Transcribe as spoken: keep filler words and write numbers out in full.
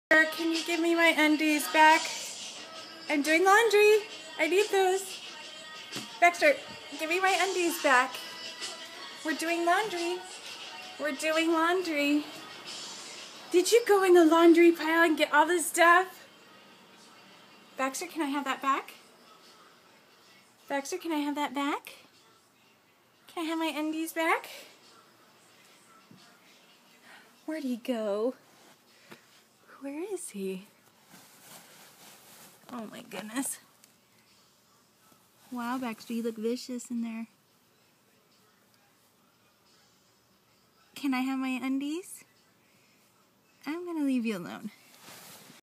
Can you give me my undies back? I'm doing laundry. I need those. Baxter, give me my undies back. We're doing laundry. We're doing laundry. Did you go in the laundry pile and get all this stuff? Baxter, can I have that back? Baxter, can I have that back? Can I have my undies back? Where'd he go? Where is he? Oh my goodness. Wow, Baxter, you look vicious in there. Can I have my undies? I'm gonna leave you alone.